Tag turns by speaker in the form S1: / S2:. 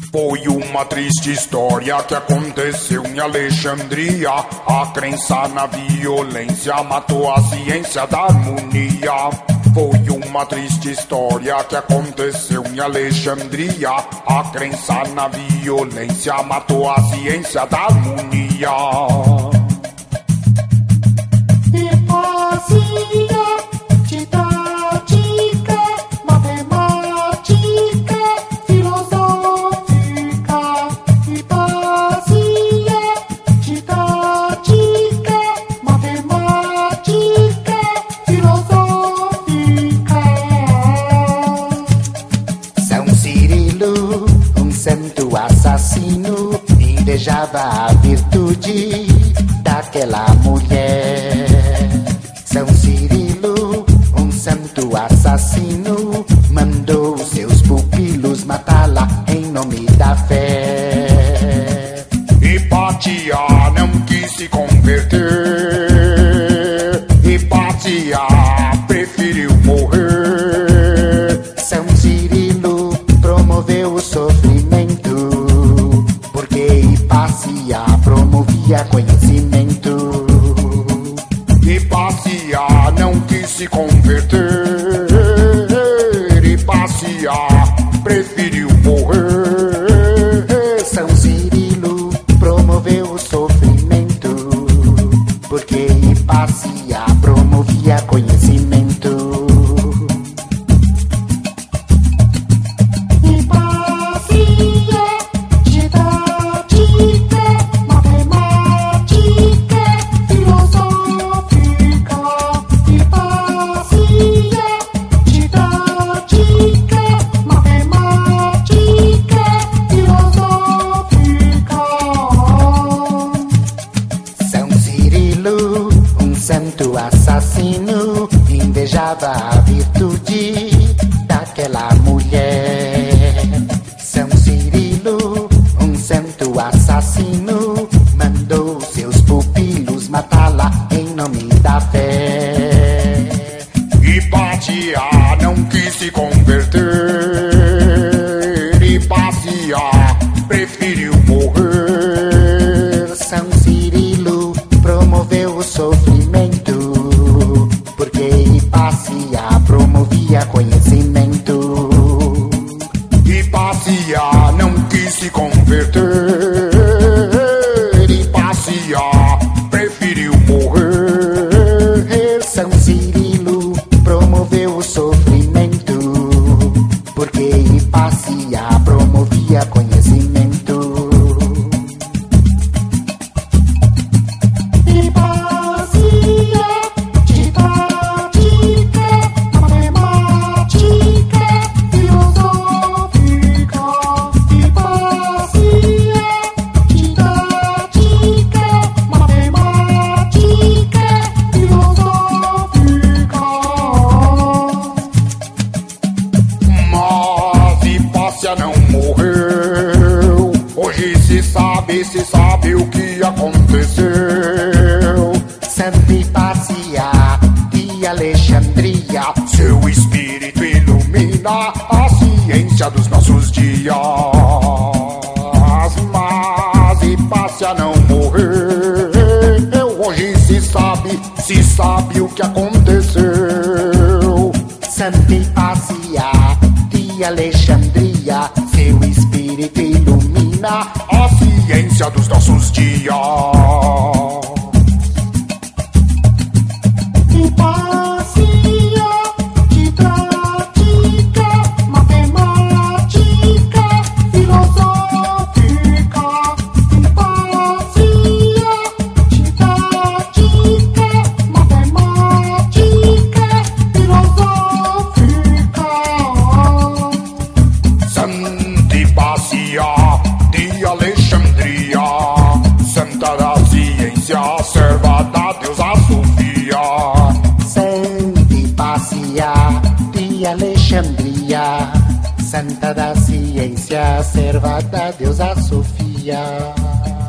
S1: Foi uma triste história que aconteceu em Alexandria. A crença na violência matou a ciência da harmonia. Foi uma triste história que aconteceu em Alexandria. A crença na violência matou a ciência da harmonia.
S2: Santo assassino invejava a virtude daquela mulher. São Cirilo, um santo assassino, mandou seus pupilos matá-la em nome da fé.
S1: Hipátia não quis se converter, Hipátia preferiu morrer.
S2: São Cirilo promoveu o sofrimento, porque Hipácia promovia conhecimento.
S1: Hipácia não quis se converter, Hipácia preferiu morrer.
S2: São Cirilo promoveu o sofrimento, porque Hipácia promovia conhecimento. Santo assassino invejava a virtude daquela mulher. São Cirilo, um santo assassino, mandou seus pupilos matá-la em nome da fé.
S1: Hipátia não quis se converter, Hipácia preferiu morrer.
S2: São Cirilo promoveu o sofrimento, porque Hipácia promovia conhecimento.
S1: Hipácia não quis se converter, Hipácia preferiu morrer.
S2: São Cirilo promoveu o sofrimento, porque Hipácia promovia conhecimento.
S1: Não morreu. Hoje se sabe o que aconteceu.
S2: Santa Hipácia de Alexandria,
S1: seu espírito ilumina a ciência dos nossos dias. Mas Hipácia não morreu. Hoje se sabe o que aconteceu.
S2: Santa Hipácia de Alexandria, seu espírito ilumina
S1: a ciência dos nossos dias. De Alexandria, santa da ciência, serva da deusa Sofia.
S2: Santa Hipácia de Alexandria, santa da ciência, serva da deusa Sofia.